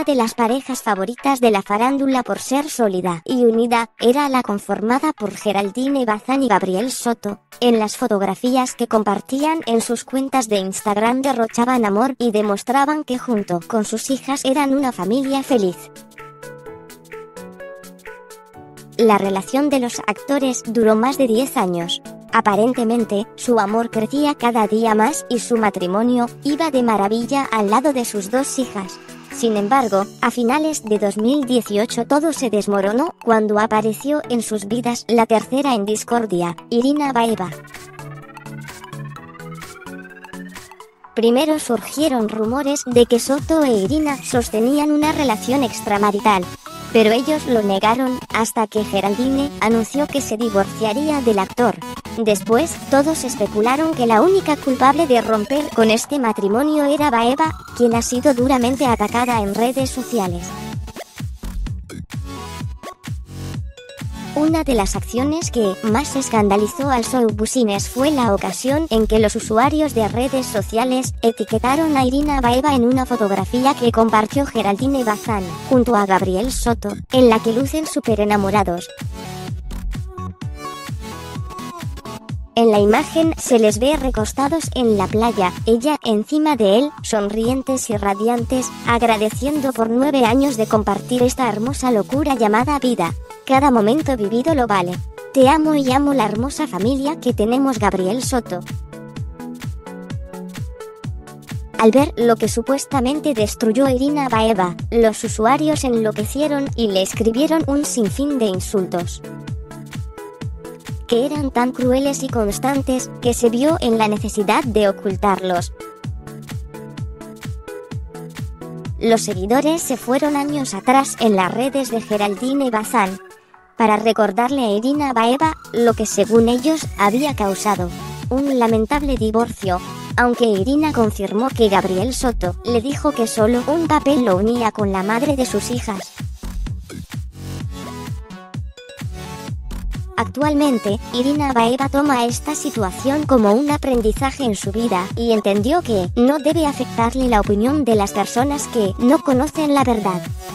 una de las parejas favoritas de la farándula por ser sólida y unida, era la conformada por Geraldine Bazán y Gabriel Soto. En las fotografías que compartían en sus cuentas de Instagram derrochaban amor y demostraban que junto con sus hijas eran una familia feliz. La relación de los actores duró más de 10 años. Aparentemente, su amor crecía cada día más y su matrimonio iba de maravilla al lado de sus 2 hijas. Sin embargo, a finales de 2018 todo se desmoronó cuando apareció en sus vidas la tercera en discordia, Irina Baeva. Primero surgieron rumores de que Soto e Irina sostenían una relación extramarital, pero ellos lo negaron hasta que Geraldine anunció que se divorciaría del actor. Después, todos especularon que la única culpable de romper con este matrimonio era Baeva, quien ha sido duramente atacada en redes sociales. Una de las acciones que más escandalizó al show business fue la ocasión en que los usuarios de redes sociales etiquetaron a Irina Baeva en una fotografía que compartió Geraldine Bazán junto a Gabriel Soto, en la que lucen súper enamorados. En la imagen se les ve recostados en la playa, ella encima de él, sonrientes y radiantes, agradeciendo por 9 años de compartir esta hermosa locura llamada vida. Cada momento vivido lo vale. Te amo y amo la hermosa familia que tenemos. Gabriel Soto. Al ver lo que supuestamente destruyó Irina Baeva, los usuarios enloquecieron y le escribieron un sinfín de insultos, que eran tan crueles y constantes que se vio en la necesidad de ocultarlos. Los seguidores se fueron años atrás en las redes de Geraldine Bazán para recordarle a Irina Baeva lo que según ellos había causado un lamentable divorcio, aunque Irina confirmó que Gabriel Soto le dijo que solo un papel lo unía con la madre de sus hijas. Actualmente, Irina Baeva toma esta situación como un aprendizaje en su vida y entendió que no debe afectarle la opinión de las personas que no conocen la verdad.